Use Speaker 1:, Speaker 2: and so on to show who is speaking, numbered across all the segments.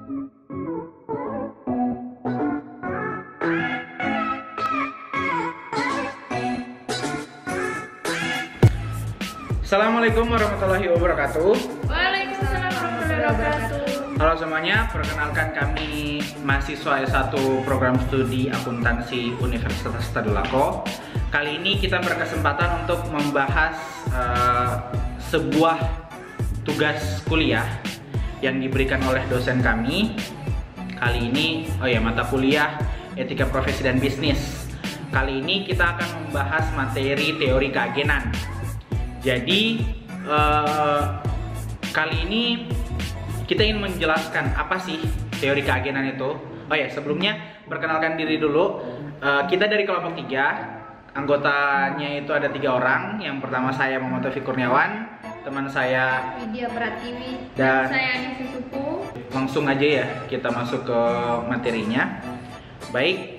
Speaker 1: Assalamualaikum warahmatullahi wabarakatuh.
Speaker 2: Waalaikumsalam warahmatullahi wabarakatuh.
Speaker 1: Halo semuanya, perkenalkan kami mahasiswa S1 program studi akuntansi Universitas Tadulako. Kali ini kita berkesempatan untuk membahas sebuah tugas kuliah yang diberikan oleh dosen kami. Kali ini, mata kuliah Etika Profesi dan Bisnis. Kali ini kita akan membahas materi teori keagenan. Jadi kali ini kita ingin menjelaskan apa sih teori keagenan itu. Sebelumnya perkenalkan diri dulu. Kita dari kelompok 3. Anggotanya itu ada 3 orang. Yang pertama saya Muhammad Taufiq Kurniawan, teman saya
Speaker 2: Widya Pratiwi,
Speaker 1: dan
Speaker 2: saya Anissa Supu.
Speaker 1: Langsung aja ya kita masuk ke materinya. Baik,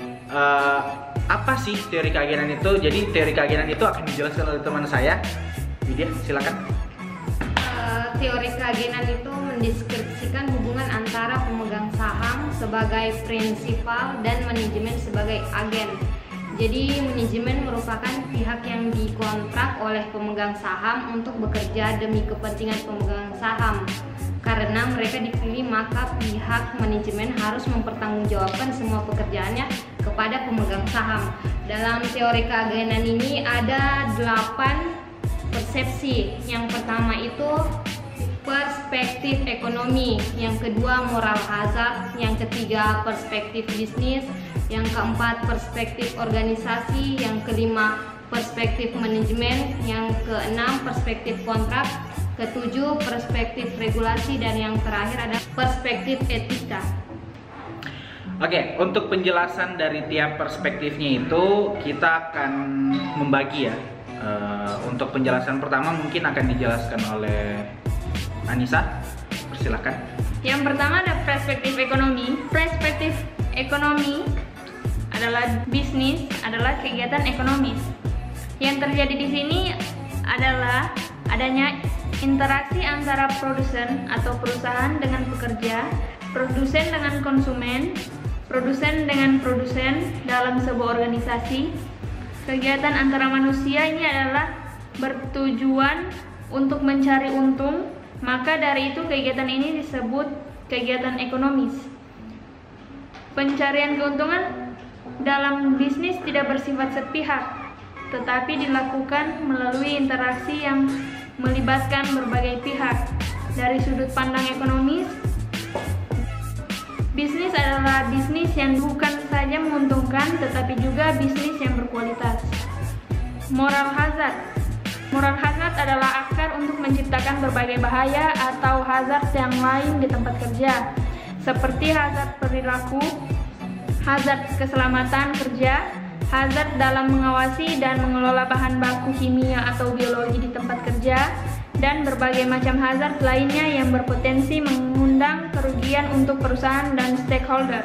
Speaker 1: apa sih teori keagenan itu? Jadi teori keagenan itu akan dijelaskan oleh teman saya. Widya, silakan.
Speaker 2: Teori keagenan itu mendeskripsikan hubungan antara pemegang saham sebagai prinsipal dan manajemen sebagai agen. Jadi manajemen merupakan pihak yang dikontrak oleh pemegang saham untuk bekerja demi kepentingan pemegang saham. Karena mereka dipilih, maka pihak manajemen harus mempertanggungjawabkan semua pekerjaannya kepada pemegang saham. Dalam teori keagenan ini ada 8 persepsi. Yang pertama itu perspektif ekonomi, yang kedua moral hazard, yang ketiga perspektif bisnis, yang keempat perspektif organisasi, yang kelima perspektif manajemen, yang keenam perspektif kontrak, ketujuh perspektif regulasi, dan yang terakhir ada perspektif etika.
Speaker 1: Oke, untuk penjelasan dari tiap perspektifnya itu kita akan membagi ya. Untuk penjelasan pertama mungkin akan dijelaskan oleh Anissa. Persilakan.
Speaker 2: Yang pertama ada perspektif ekonomi. Perspektif ekonomi adalah bisnis, adalah kegiatan ekonomis. Yang terjadi di sini adalah adanya interaksi antara produsen atau perusahaan dengan pekerja, produsen dengan konsumen, produsen dengan produsen dalam sebuah organisasi. Kegiatan antara manusia ini adalah bertujuan untuk mencari untung, maka dari itu kegiatan ini disebut kegiatan ekonomis. Pencarian keuntungan dalam bisnis tidak bersifat sepihak, tetapi dilakukan melalui interaksi yang melibatkan berbagai pihak. Dari sudut pandang ekonomis, bisnis adalah bisnis yang bukan saja menguntungkan, tetapi juga bisnis yang berkualitas. Moral hazard. Moral hazard adalah akar untuk menciptakan berbagai bahaya atau hazard yang lain di tempat kerja, seperti hazard perilaku, hazard keselamatan kerja, hazard dalam mengawasi dan mengelola bahan baku kimia atau biologi di tempat kerja, dan berbagai macam hazard lainnya yang berpotensi mengundang kerugian untuk perusahaan dan stakeholder.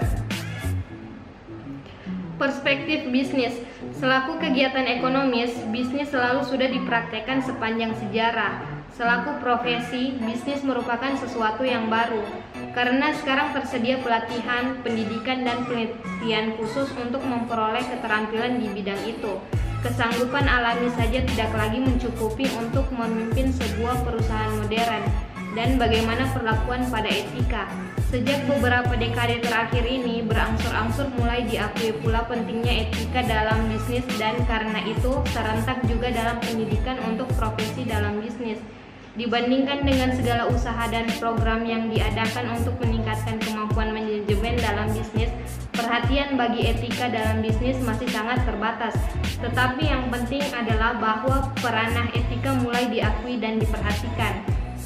Speaker 2: Perspektif bisnis. Selaku kegiatan ekonomis, bisnis selalu sudah dipraktekkan sepanjang sejarah. Selaku profesi, bisnis merupakan sesuatu yang baru, karena sekarang tersedia pelatihan, pendidikan, dan penelitian khusus untuk memperoleh keterampilan di bidang itu. Kesanggupan alami saja tidak lagi mencukupi untuk memimpin sebuah perusahaan modern. Dan bagaimana perlakuan pada etika. Sejak beberapa dekade terakhir ini berangsur-angsur mulai diakui pula pentingnya etika dalam bisnis, dan karena itu serentak juga dalam pendidikan untuk profesi dalam bisnis. Dibandingkan dengan segala usaha dan program yang diadakan untuk meningkatkan kemampuan manajemen dalam bisnis, perhatian bagi etika dalam bisnis masih sangat terbatas. Tetapi yang penting adalah bahwa peranah etika mulai diakui dan diperhatikan.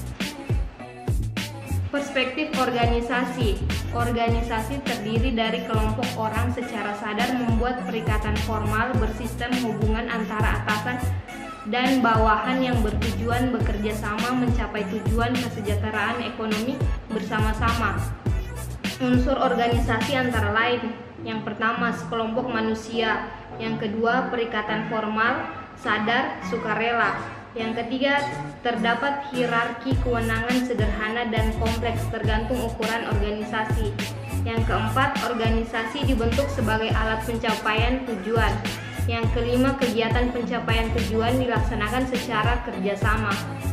Speaker 2: Perspektif organisasi. Organisasi terdiri dari kelompok orang secara sadar membuat perikatan formal bersistem hubungan antara atasan dan bawahan yang bertujuan bekerja sama mencapai tujuan kesejahteraan ekonomi bersama-sama. Unsur organisasi antara lain: yang pertama, sekelompok manusia; yang kedua, perikatan formal, sadar, sukarela; Yang ketiga, terdapat hierarki kewenangan sederhana dan kompleks tergantung ukuran organisasi. Yang keempat, organisasi dibentuk sebagai alat pencapaian tujuan. Yang kelima, kegiatan pencapaian tujuan dilaksanakan secara kerjasama.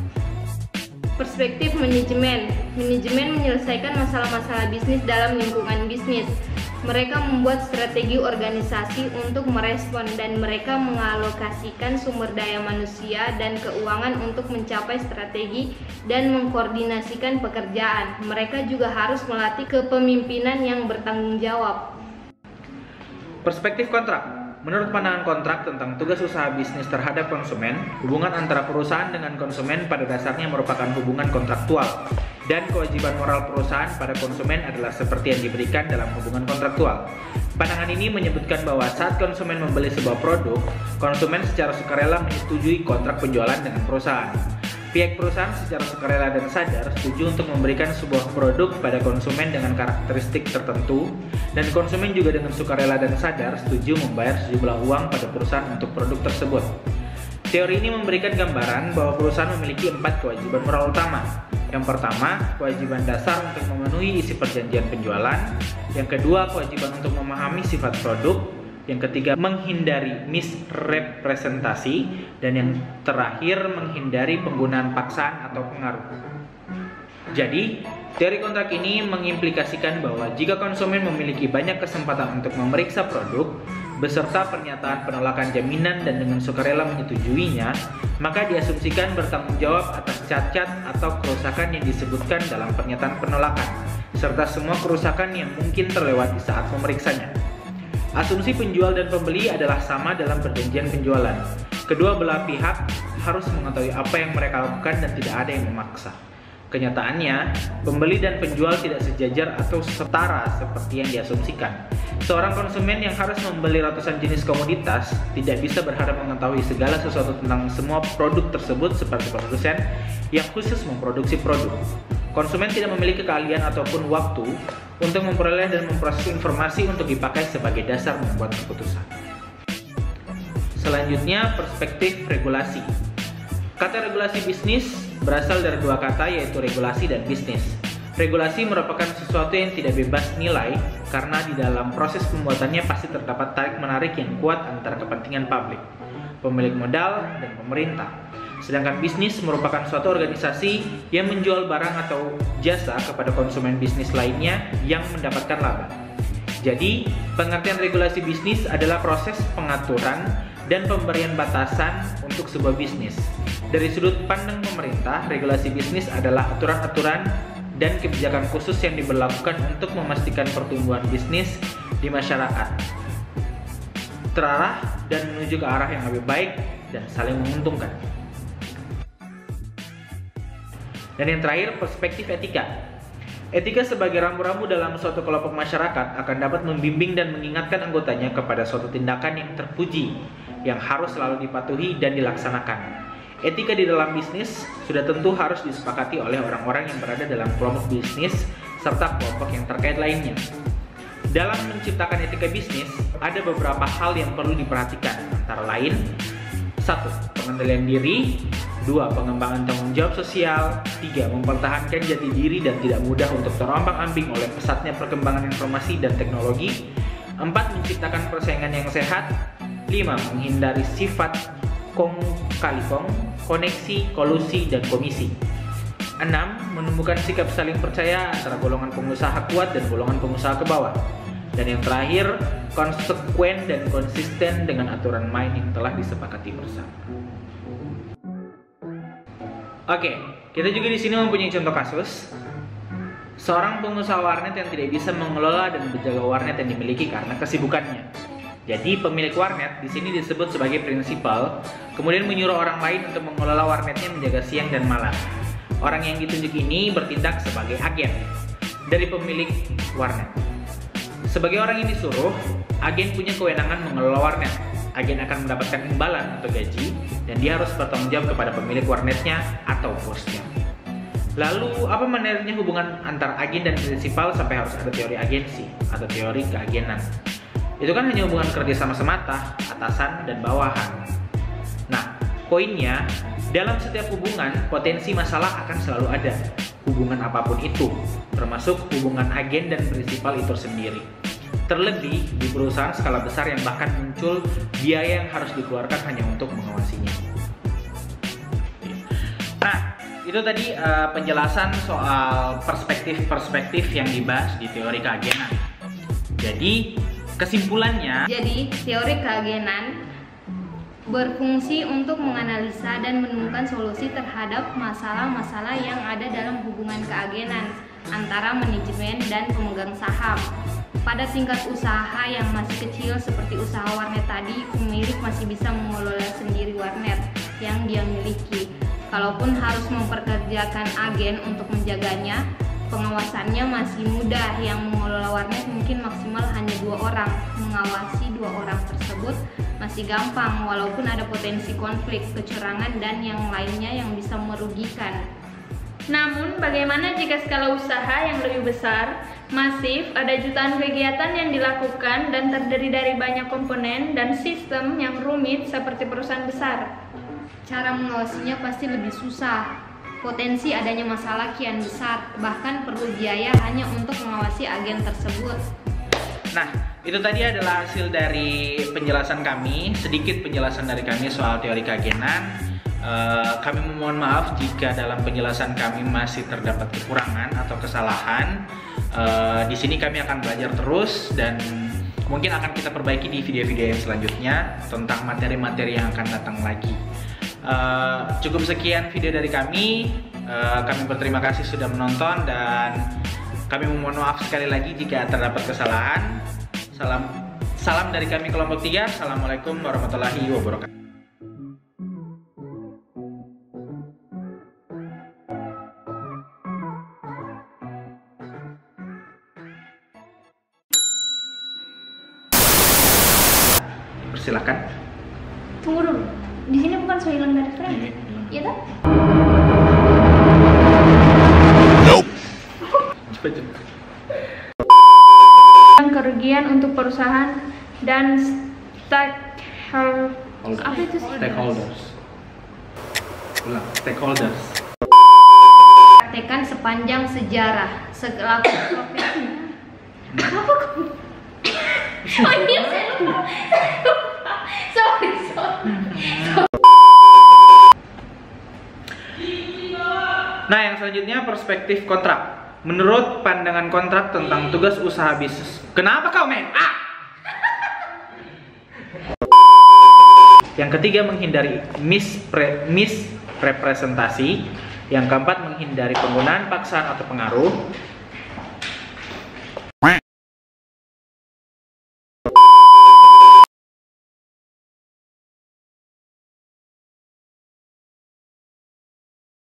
Speaker 2: Perspektif manajemen. Manajemen menyelesaikan masalah-masalah bisnis dalam lingkungan bisnis. Mereka membuat strategi organisasi untuk merespon dan mereka mengalokasikan sumber daya manusia dan keuangan untuk mencapai strategi dan mengkoordinasikan pekerjaan. Mereka juga harus melatih kepemimpinan yang bertanggung jawab.
Speaker 1: Perspektif kontrak. Menurut pandangan kontrak tentang tugas usaha bisnis terhadap konsumen, hubungan antara perusahaan dengan konsumen pada dasarnya merupakan hubungan kontraktual, dan kewajiban moral perusahaan pada konsumen adalah seperti yang diberikan dalam hubungan kontraktual. Pandangan ini menyebutkan bahwa saat konsumen membeli sebuah produk, konsumen secara sukarela menyetujui kontrak penjualan dengan perusahaan. Pihak perusahaan secara sukarela dan sadar setuju untuk memberikan sebuah produk pada konsumen dengan karakteristik tertentu, dan konsumen juga dengan sukarela dan sadar setuju membayar sejumlah uang pada perusahaan untuk produk tersebut. Teori ini memberikan gambaran bahwa perusahaan memiliki 4 kewajiban moral utama. Yang pertama, kewajiban dasar untuk memenuhi isi perjanjian penjualan. Yang kedua, kewajiban untuk memahami sifat produk. Yang ketiga, menghindari misrepresentasi. Dan yang terakhir, menghindari penggunaan paksaan atau pengaruh. Jadi, teori kontrak ini mengimplikasikan bahwa jika konsumen memiliki banyak kesempatan untuk memeriksa produk, beserta pernyataan penolakan jaminan dan dengan sukarela menyetujuinya, maka diasumsikan bertanggung jawab atas cacat atau kerusakan yang disebutkan dalam pernyataan penolakan, serta semua kerusakan yang mungkin terlewati saat memeriksanya. Asumsi penjual dan pembeli adalah sama dalam perjanjian penjualan. Kedua belah pihak harus mengetahui apa yang mereka lakukan dan tidak ada yang memaksa. Kenyataannya, pembeli dan penjual tidak sejajar atau setara seperti yang diasumsikan. Seorang konsumen yang harus membeli ratusan jenis komoditas tidak bisa berharap mengetahui segala sesuatu tentang semua produk tersebut seperti produsen yang khusus memproduksi produk. Konsumen tidak memiliki keahlian ataupun waktu untuk memperoleh dan memproses informasi untuk dipakai sebagai dasar membuat keputusan. Selanjutnya, perspektif regulasi. Kata regulasi bisnis berasal dari dua kata, yaitu regulasi dan bisnis. Regulasi merupakan sesuatu yang tidak bebas nilai karena di dalam proses pembuatannya pasti terdapat tarik-menarik yang kuat antara kepentingan publik, pemilik modal, dan pemerintah. Sedangkan bisnis merupakan suatu organisasi yang menjual barang atau jasa kepada konsumen bisnis lainnya yang mendapatkan laba. Jadi, pengertian regulasi bisnis adalah proses pengaturan dan pemberian batasan untuk sebuah bisnis. Dari sudut pandang pemerintah, regulasi bisnis adalah aturan-aturan dan kebijakan khusus yang diberlakukan untuk memastikan pertumbuhan bisnis di masyarakat terarah dan menuju ke arah yang lebih baik dan saling menguntungkan. Dan yang terakhir, perspektif etika. Etika sebagai rambu-rambu dalam suatu kelompok masyarakat akan dapat membimbing dan mengingatkan anggotanya kepada suatu tindakan yang terpuji, yang harus selalu dipatuhi dan dilaksanakan. Etika di dalam bisnis sudah tentu harus disepakati oleh orang-orang yang berada dalam kelompok bisnis serta kelompok yang terkait lainnya. Dalam menciptakan etika bisnis, ada beberapa hal yang perlu diperhatikan, antara lain 1. Pengendalian diri, 2. Pengembangan tanggung jawab sosial, 3. Mempertahankan jati diri dan tidak mudah untuk terombang-ambing oleh pesatnya perkembangan informasi dan teknologi, 4. Menciptakan persaingan yang sehat, 5. Menghindari sifat kong kali kong, koneksi, kolusi, dan komisi, 6. Menumbuhkan sikap saling percaya antara golongan pengusaha kuat dan golongan pengusaha ke bawah, dan yang terakhir, konsekuen dan konsisten dengan aturan main yang telah disepakati bersama. Oke, kita juga di sini mempunyai contoh kasus seorang pengusaha warnet yang tidak bisa mengelola dan menjaga warnet yang dimiliki karena kesibukannya. Jadi pemilik warnet di sini disebut sebagai prinsipal, kemudian menyuruh orang lain untuk mengelola warnetnya menjaga siang dan malam. Orang yang ditunjuk ini bertindak sebagai agen dari pemilik warnet. Sebagai orang yang disuruh, agen punya kewenangan mengelola warnet. Agen akan mendapatkan imbalan atau gaji, dan dia harus bertanggung jawab kepada pemilik warnetnya atau bosnya. Lalu, apa menariknya hubungan antara agen dan prinsipal sampai harus ada teori agensi atau teori keagenan? Itu kan hanya hubungan kerja sama semata, atasan dan bawahan. Nah, poinnya, Dalam setiap hubungan, potensi masalah akan selalu ada. Hubungan apapun itu, termasuk hubungan agen dan prinsipal itu sendiri. Terlebih di perusahaan skala besar yang bahkan muncul biaya yang harus dikeluarkan hanya untuk mengawasinya. Nah, itu tadi penjelasan soal perspektif-perspektif yang dibahas di teori keagenan. Jadi, kesimpulannya,
Speaker 2: teori keagenan berfungsi untuk menganalisa dan menemukan solusi terhadap masalah-masalah yang ada dalam hubungan keagenan antara manajemen dan pemegang saham. Pada tingkat usaha yang masih kecil seperti usaha warnet tadi, pemilik masih bisa mengelola sendiri warnet yang dia miliki. Kalaupun harus memperkerjakan agen untuk menjaganya, pengawasannya masih mudah. Yang mengelola warnet mungkin maksimal hanya 2 orang. Mengawasi 2 orang tersebut masih gampang, walaupun ada potensi konflik, kecurangan, dan yang lainnya yang bisa merugikan.
Speaker 3: Namun, bagaimana jika skala usaha yang lebih besar, masif, ada jutaan kegiatan yang dilakukan dan terdiri dari banyak komponen dan sistem yang rumit seperti perusahaan besar?
Speaker 2: Cara mengawasinya pasti lebih susah. Potensi adanya masalah kian besar, bahkan perlu biaya hanya untuk mengawasi agen tersebut.
Speaker 1: nah, itu tadi adalah hasil dari penjelasan kami, sedikit penjelasan dari kami soal teori keagenan. Kami memohon maaf jika dalam penjelasan kami masih terdapat kekurangan atau kesalahan. Di sini kami akan belajar terus dan mungkin akan kita perbaiki di video-video yang selanjutnya tentang materi-materi yang akan datang lagi. Cukup sekian video dari kami. Kami berterima kasih sudah menonton dan kami memohon maaf sekali lagi jika terdapat kesalahan. Salam dari kami kelompok 3. Assalamualaikum warahmatullahi wabarakatuh. Persilakan.
Speaker 3: Tunggu dulu, di sini bukan so hilang dari frame? Iya kan? Kerugian untuk perusahaan dan
Speaker 1: stakeholders.
Speaker 2: Praktekan sepanjang sejarah selaku profesi.
Speaker 3: Oh iya, sorry.
Speaker 1: Nah, yang selanjutnya perspektif kontrak. Menurut pandangan kontrak tentang tugas usaha bisnis. Kenapa kau men? Yang ketiga, menghindari misrepresentasi. Yang keempat, menghindari penggunaan paksaan atau pengaruh.